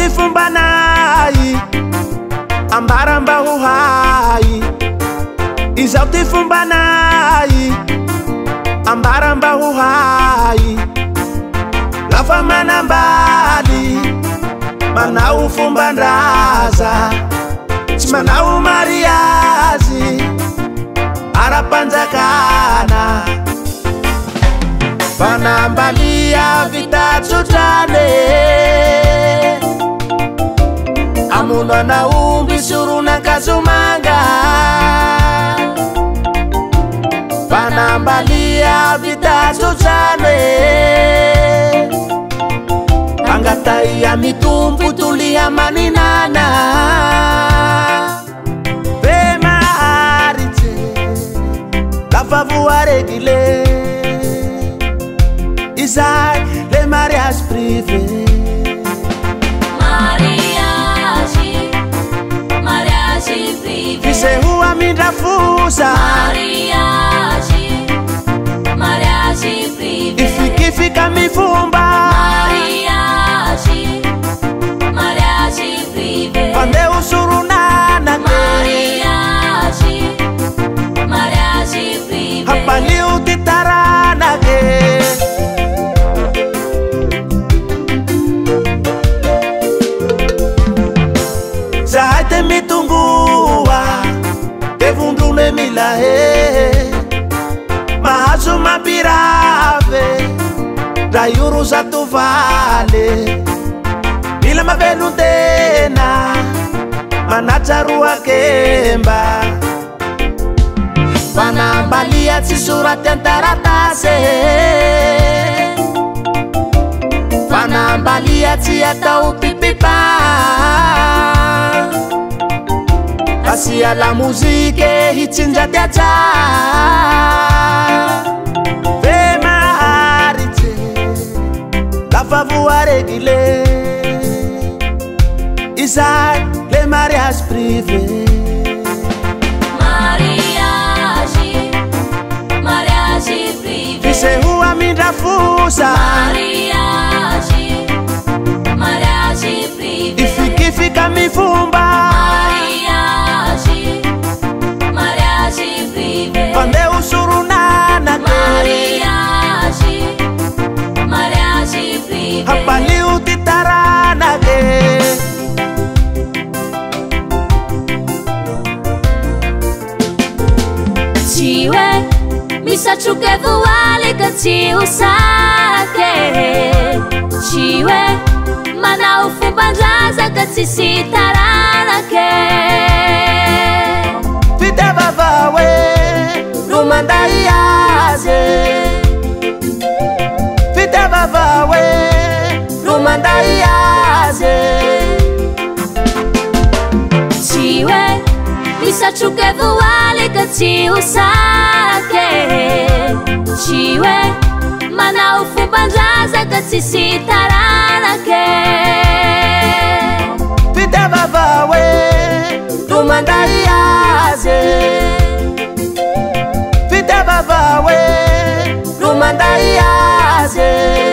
tifumbanai ambaramba uhai izao tifumbanai ambaramba uhai lafa manambali manau fumbandraza tsy manau mariazy arapanjakana panambalia vitatsotrane amuno anaomby soronan-kazomanga panambalia vitatsotrane angataia mitumpu tulia maninana Vema arite lafa voaregile Isaac le mariage privé Mariage privé Kisehua mindrafusa Mariage privé Ifikifika mifumba Mariage privé Pande usurunana Mariage privé Hapali utitarana Zahate mitungua Kevundune milahe Mahazo mapirave Rayuru zatu vale Ila mavenu tena Manacharua kemba Panambalia tisurat yang taratase Panambalia tiatau pipipa Asia la musique hitsinja tiacha Vema arite Lafa voaregile Isaac le mariage privé Mariage privé Kisehua mindrafusa Mariage privé Ifikifika mifumba Mariage privé Pande usurunana Mariage privé Hapali utitarana Chiwe misachuke vuale kachiu sake Chiwe mana ufumbanzaza katsisitarana ke Fite vavawe Rumandaiaze Fite vavawe Rumandaiaze Chiwe misachuke vuale kachiu sake Chiwe mana ufumbanzaza katsisitarana ke Fite vavawe Rumandaiaze Fite vavawe Rumandaiaze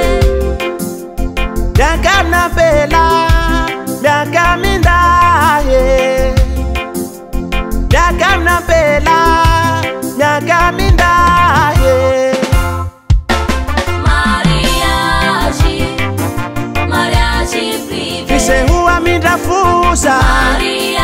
Miaka mnapela Miaka mindaye Miaka mnapela Miaka mindaye Mariage privé Kisehua mindrafusa Mariage